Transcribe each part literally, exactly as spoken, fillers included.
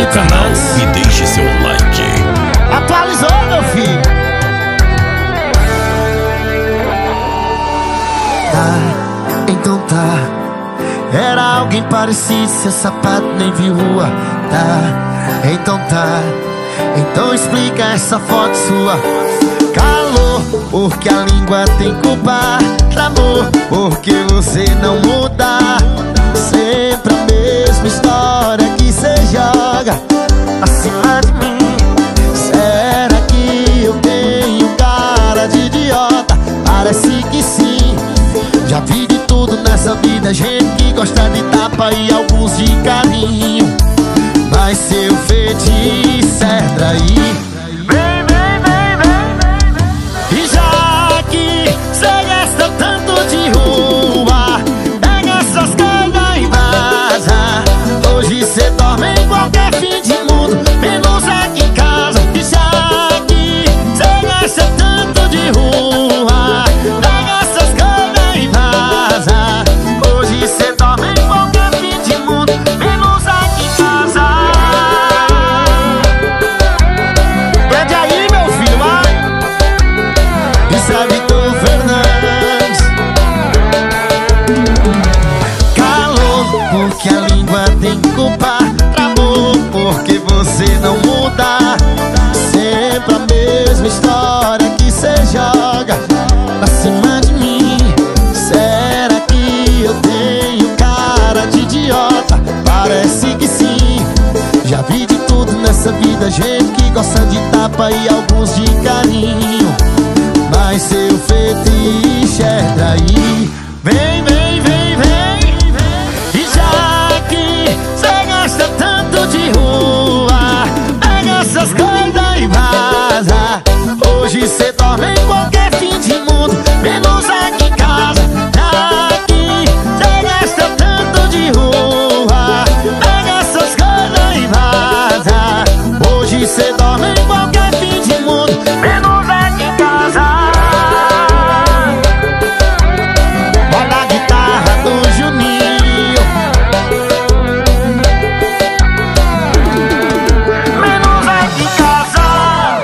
canal e deixe seu like. Atualizou, meu filho? Tá, então tá. Era alguém parecido, seu sapato nem viu rua. Tá, então tá. Então explica essa foto sua. Calor, porque a língua tem culpa. Amor, porque você não muda. Sempre a mesma história que cê joga acima de mim. Será que eu tenho cara de idiota? Parece que sim. Já vi de tudo nessa vida, gente que gosta de tapa e alguns de carinho. Mas seu feitiço é trair. Vem, vem, vem, vem, vem. E já que cê gasta tanto de rua, pega essas coisas e vaza. Hoje cê dorme em qualquer fim de mundo, menos aqui em casa. E já que cê gasta tanto de rua, pega essas coisas e vaza. Hoje cê dorme em qualquer fim de mundo, menos aqui em casa. Pede aí, meu filho, vai. Isso é Vitor Fernandes. Calor, porque a língua tem culpa. Travou, porque você não muda. Sempre a mesma história que cê joga pra cima de mim. Será que eu tenho cara de idiota? Parece que sim. Já vi de tudo nessa vida, gente que gosta de tapa e alguns de carinho. Mas seu fetiche é trair. Vem, vem, vem, vem. E já que cê gasta tanto de rua, pega essas coisas e vaza. Hoje cê dorme em qualquer fim de mundo, menos aqui em casa. Já que cê gasta tanto de rua, pega essas coisas e vaza. Hoje cê dorme em qualquer fim de mundo, menos aqui em casa. Olha a guitarra do Juninho. Menos aqui em casa.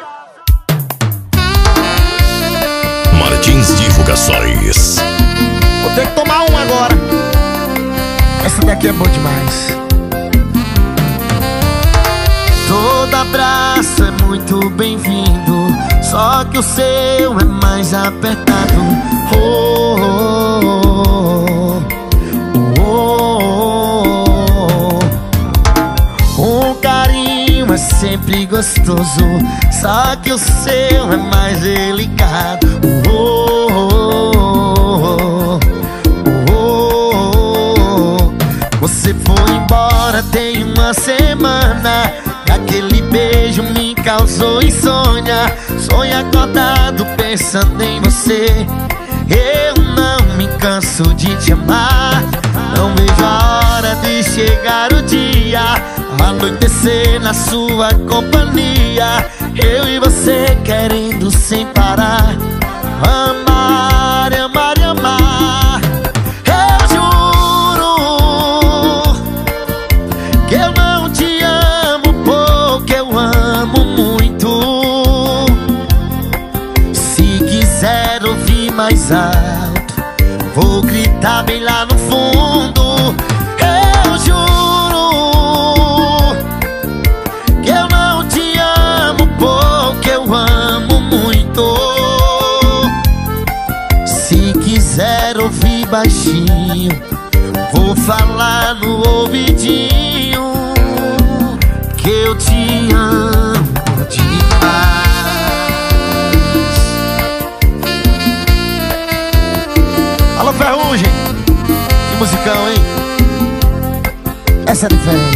Martins Divulgações. Vou ter que tomar um agora. Essa daqui é boa demais. Todo abraço é muito bem-vindo, só que o seu é mais apertado. Oh, oh, oh, oh, oh. Um carinho é sempre gostoso, só que o seu é mais delicado. Oh, oh, oh, oh, oh. Você foi embora tem uma semana, e aquele beijo me causou insônia. Sonho acordado pensando em você. Eu não me canso de te amar. Não vejo a hora de chegar o dia, anoitecer na sua companhia. Eu e você querendo sem parar, amar, amar e amar. Eu juro que eu não te amo pouco, eu amo muito. Se quiser ouvir mais alto, vou gritar bem lá no fundo. Eu juro que eu não te amo pouco, eu amo muito. Se quiser ouvir baixinho, vou falar no ouvidinho que eu te amo demais. Alô, Ferrugem, que musicão, hein? Essa é diferente.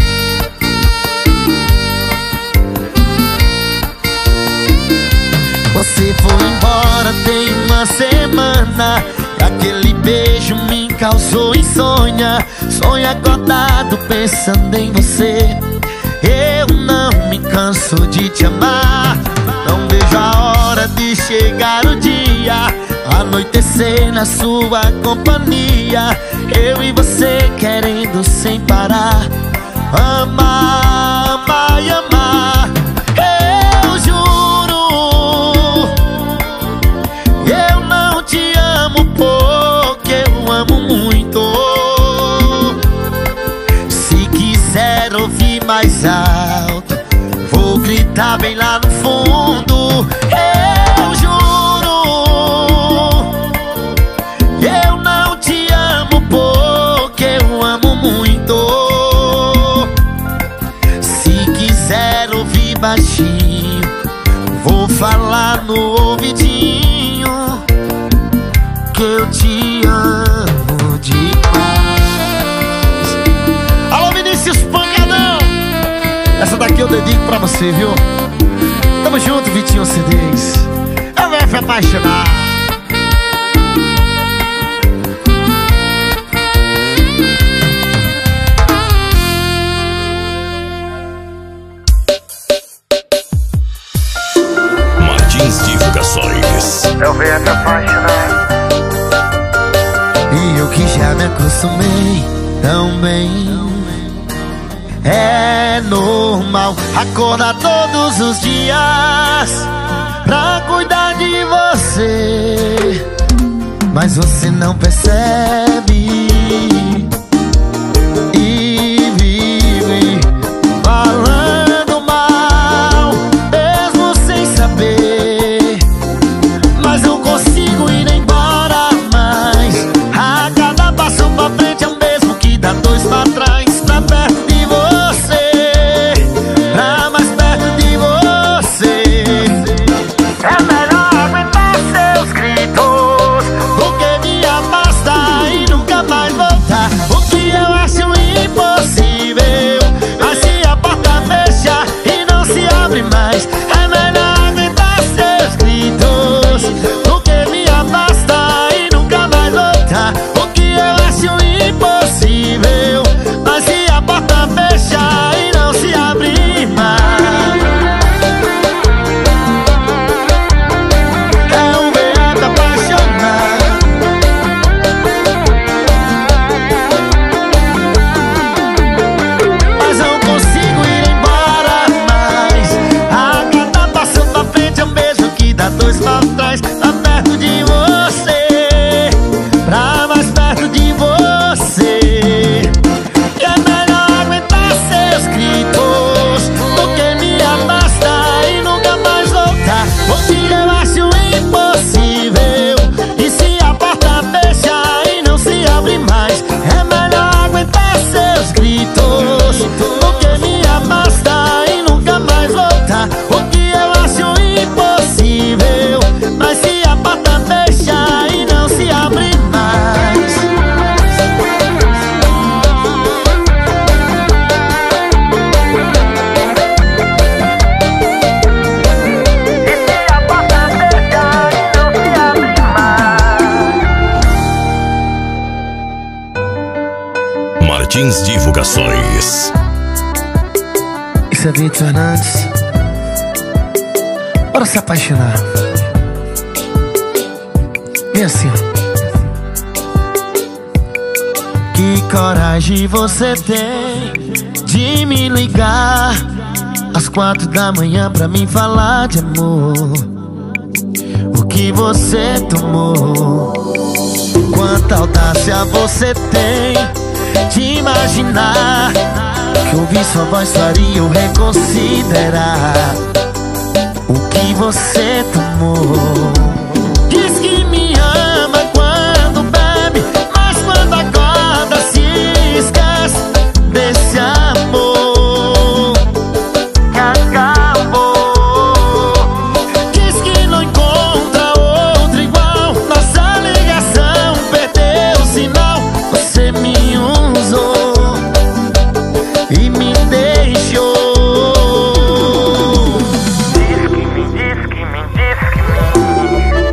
Você foi embora tem uma semana, e aquele beijo me causou insônia. Sonho acordado pensando em você. Eu não me canso de te amar. Não vejo a hora de chegar o dia, anoitecer na sua companhia. Eu e você querendo sem parar, amar, vai amar. Eu juro, eu não te amo porque eu amo muito. Se quiser ouvir mais alto, vou gritar bem lá no fundo. Eu juro, eu não te amo porque eu amo muito. Se quiser ouvir baixinho, vou falar no ouvidinho que eu te amo demais. Alô, Vinícius Pancadão, essa daqui eu dedico pra você, viu? Tamo junto, Vitinho C Ds. É o F apaixonar. Martins Divulgações. É o V F apaixonar. E eu que já me acostumei tão bem. É normal acordar todos os dias pra cuidar de você, mas você não percebe e vive falando mal, mesmo sem saber. Mas não consigo ir embora mais. A cada passo pra frente é o mesmo que dá dois pra trás. Pra perto de você, pra mais perto de você. É melhor aguentar seus gritos do que me afastar e nunca mais voltar. O que eu acho impossível, mas se a porta fecha e não se abre mais. É melhor aguentar seus gritos do que me afastar e nunca mais voltar. O que eu acho impossível, mas se a porta fecha e não se abre mais. É um V F apaixonar. Mas não consigo ir embora mais. A cada passo pra frente é o mesmo que dá dois pra trás. Tá perto de você, pra mais perto de você. E é melhor aguentar seus gritos do que me afastar e nunca mais voltar. O que eu acho impossível, e se a porta fecha e não se abre mais. É melhor aguentar seus gritos do que me afastar e nunca mais voltar. O que eu acho impossível, mas se a porta fecha e não se abre mais. E se a porta fecha e não se abre mais. Martins Divulgações. Isso é Vitor Fernandes. Bora se apaixonar. E assim, ó. Que coragem você tem de me ligar às quatro da manhã pra mim falar de amor. O que você tomou? Quanta audácia você tem de imaginar que ouvir sua voz faria eu reconsiderar o que você tomou. Diz que me ama quando bebe, mas quando acorda se esquece desse amor que acabou. Diz que não encontra outro igual, nossa ligação perdeu o sinal. Você me usou e me deixou. Diz que me, diz que me, diz que me.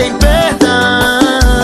sem perdão.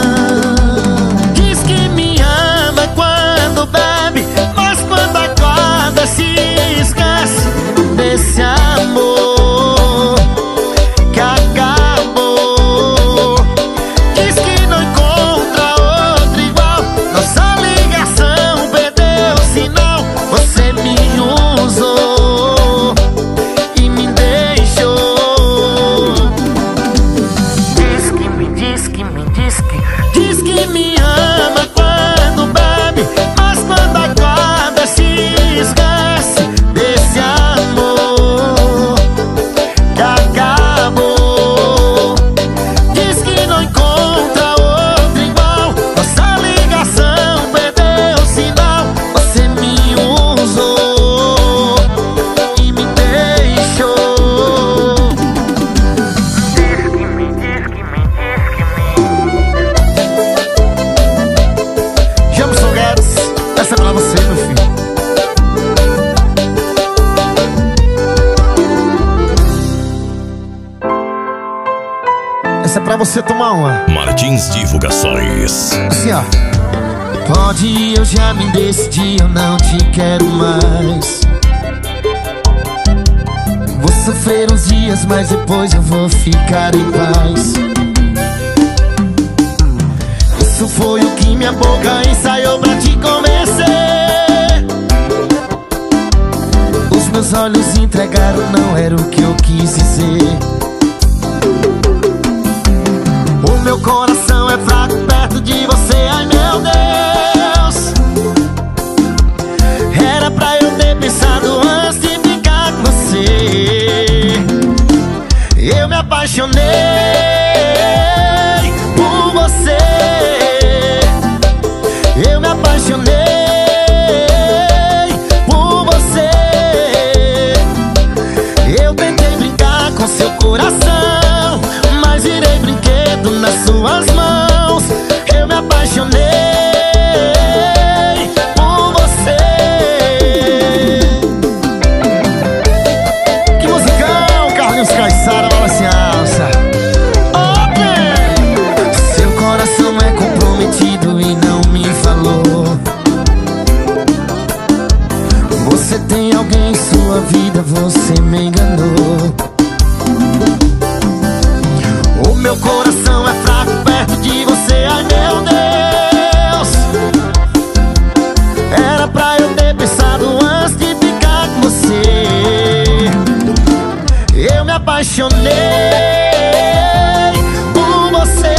Diz que me ama quando bebe, mas quando acorda se esquece desse amor que acabou. Diz que não encontra outro igual, nossa ligação perdeu o sinal. Você me usou e me deixou. Diz que me, diz que me, diz que Diz que me ama quando bebe, mas quando acorda se esquece desse amor que acabou. Diz que não encontra outro igual, nossa ligação perdeu o sinal. Você me usou e me deixou. Diz que me, diz que me, diz que me Jamson Guedes, essa é pra você, meu filho. Essa é pra você tomar uma. Martins Divulgações. Assim, ó. Pode ir, eu já me decidi, eu não te quero mais. Vou sofrer uns dias, mas depois eu vou ficar em paz. Isso foi o que minha boca ensaiou pra te convencer. Os meus olhos entregaram, não era o que eu quis dizer. O meu coração é fraco perto de você, ai meu Deus. Era pra eu ter pensado antes de ficar com você. Eu me apaixonei por você. Eu me apaixonei por você. Eu tentei brincar com seu coração, mas virei brinquedo nas suas mãos. Eu me apaixonei por você. Que musicão, Carlinhos Caissara, fala assim, alça. Ok. Seu coração é comprometido e não me falou. Você tem alguém em sua vida, você me enganou. O meu coração é fraco perto de você, ai meu Deus. Era pra eu ter pensado antes de ficar com você. Eu me apaixonei por você.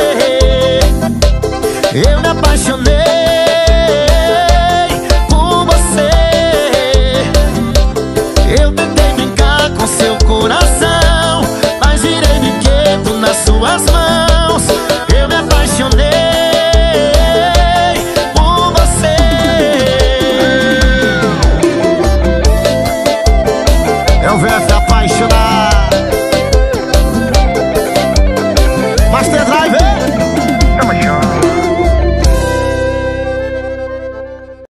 Eu me apaixonei por você. Eu tentei brincar com seu coração,